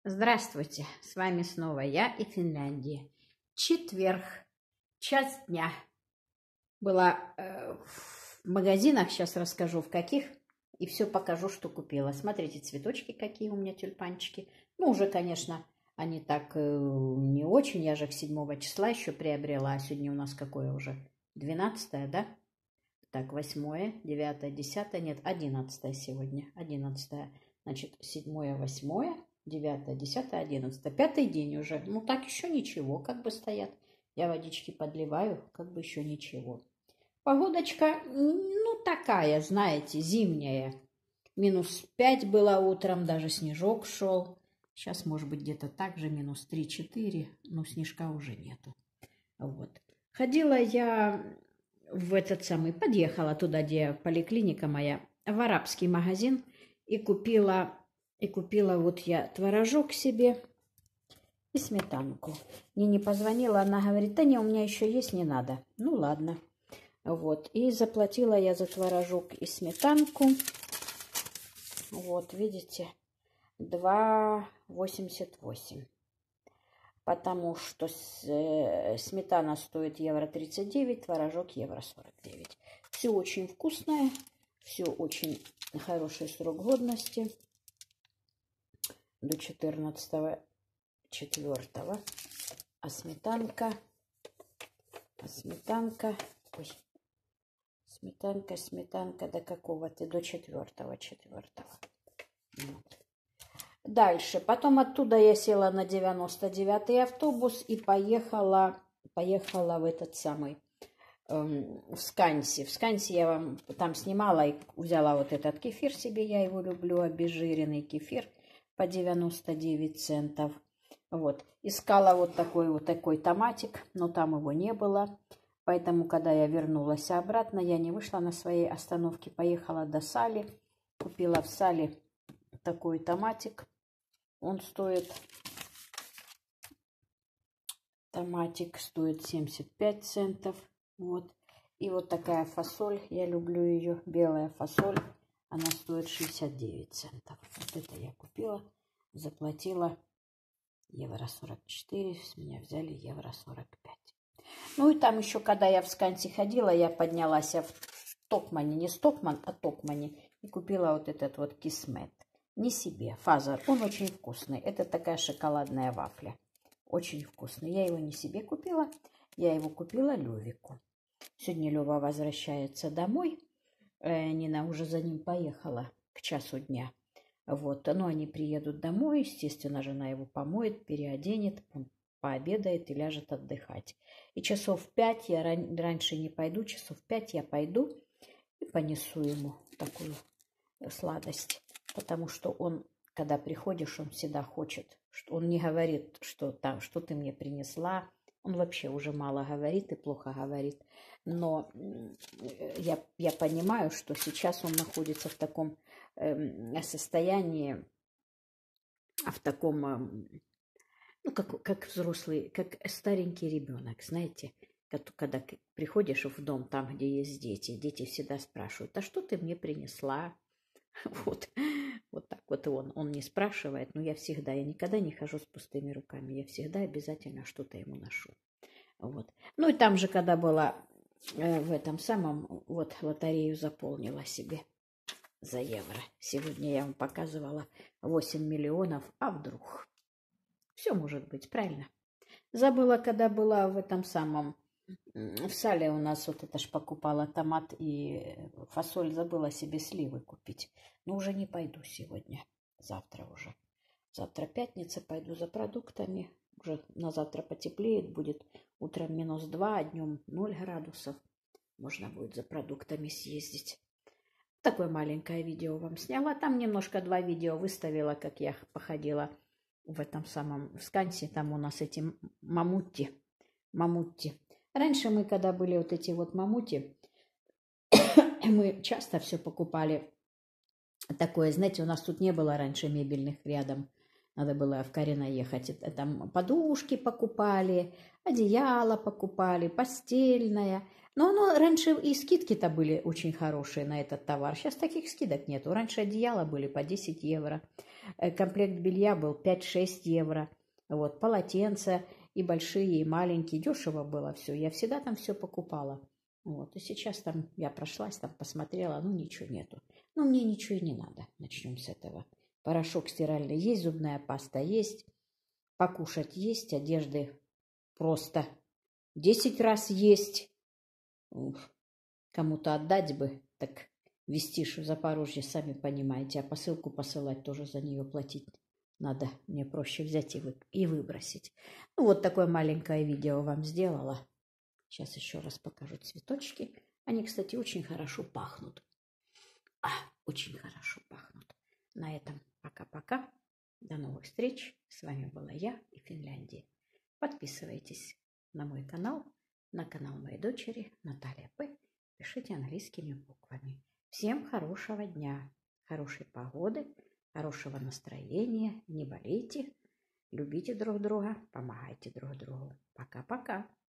Здравствуйте, с вами снова я и Финляндия. Четверг, час дня. Была в магазинах, сейчас расскажу в каких, и все покажу, что купила. Смотрите, цветочки какие у меня, тюльпанчики. Ну, уже, конечно, они так не очень, я же их 7 числа еще приобрела, а сегодня у нас какое уже? 12, да? Так, 8, 9, 10, нет, 11 сегодня, 11. Значит, 7, 8, 9, 10, 11. Пятый день уже. Ну, так еще ничего, как бы стоят. Я водички подливаю, как бы еще ничего. Погодочка, ну, такая, знаете, зимняя. -5 было утром, даже снежок шел. Сейчас, может быть, где-то так же, -3-4, но снежка уже нету. Вот. Ходила я подъехала туда, где поликлиника моя, в арабский магазин, и купила вот я творожок себе и сметанку. Мне не позвонила, она говорит: да не, у меня еще есть, не надо. Ну ладно. Вот, и заплатила я за творожок и сметанку. Вот, видите, 2,88. Потому что сметана стоит €39, творожок €49. Все очень вкусное, все очень хороший срок годности. До 14.04. А сметанка, сметанка до какого-то, до 4.04. Вот. Дальше. Потом оттуда я села на 99-й автобус и поехала в этот самый, в Сканси. В Сканси я вам там снимала и взяла вот этот кефир себе, я его люблю, обезжиренный кефир по 99 центов. Вот. Искала вот такой томатик, но там его не было. Поэтому, когда я вернулась обратно, я не вышла на своей остановке, поехала до Сали, купила в Сали такой томатик. Он стоит, томатик стоит 75 центов. Вот. И вот такая фасоль, я люблю ее, белая фасоль, она стоит 69 центов. Вот это я купила, заплатила €44, с меня взяли €45. Ну и там еще, когда я в Сканси ходила, я поднялась в Токмане, не Стокман, а Токмане, и купила вот этот вот кисмет. Не себе, фазер, он очень вкусный. Это такая шоколадная вафля. Очень вкусный. Я его не себе купила, я его купила Левику. Сегодня Лева возвращается домой. Нина уже за ним поехала к часу дня. Вот, но они приедут домой, естественно, жена его помоет, переоденет, он пообедает и ляжет отдыхать. И часов 5, я раньше не пойду, часов 5 я пойду и понесу ему такую сладость. Потому что он, когда приходишь, он всегда хочет, что он не говорит, что ты мне принесла. Он вообще уже мало говорит и плохо говорит. Но я понимаю, что сейчас он находится в таком состоянии, в таком, ну, как взрослый, как старенький ребенок, знаете. Когда приходишь в дом, там, где есть дети всегда спрашивают: а что ты мне принесла? Вот так вот и он не спрашивает, но я никогда не хожу с пустыми руками, я всегда обязательно что-то ему ношу. Вот. Ну и там же, когда была в этом самом, вот лотерею заполнила себе за евро. Сегодня я вам показывала 8 миллионов, а вдруг? Все может быть, правильно? Забыла, когда была в этом самом, в Сале у нас вот это ж покупала томат и фасоль, забыла себе сливы купить. Но уже не пойду сегодня, завтра уже. Завтра пятница, пойду за продуктами. Уже на завтра потеплеет, будет утром -2, а днем 0 градусов. Можно будет за продуктами съездить. Такое маленькое видео вам сняла. Там немножко 2 видео выставила, как я походила в этом самом, в Скансе. Там у нас эти мамутти. Раньше мы, когда были вот эти вот мамути, мы часто все покупали такое, знаете, у нас тут не было раньше мебельных рядом. Надо было в Карино ехать. Там подушки покупали, одеяло покупали, постельное. Но оно раньше и скидки-то были очень хорошие на этот товар. Сейчас таких скидок нету. Раньше одеяла были по 10 евро. Комплект белья был 5-6 евро. Вот, полотенца и большие, и маленькие. Дешево было все. Я всегда там все покупала. Вот, и сейчас там я прошлась, там посмотрела, ну ничего нету. Ну мне ничего и не надо. Начнем с этого. Порошок стиральный есть, зубная паста есть, покушать есть, одежды просто 10 раз есть. Кому-то отдать бы, так везти в Запорожье, сами понимаете, а посылку посылать тоже за нее платить надо. Мне проще взять и выбросить. Ну, вот такое маленькое видео вам сделала. Сейчас еще раз покажу цветочки. Они, кстати, очень хорошо пахнут. Очень хорошо пахнут. На этом пока-пока. До новых встреч. С вами была я и Финляндия. Подписывайтесь на мой канал, на канал моей дочери Наталья П. Пишите английскими буквами. Всем хорошего дня, хорошей погоды, хорошего настроения. Не болейте, любите друг друга, помогайте друг другу. Пока-пока.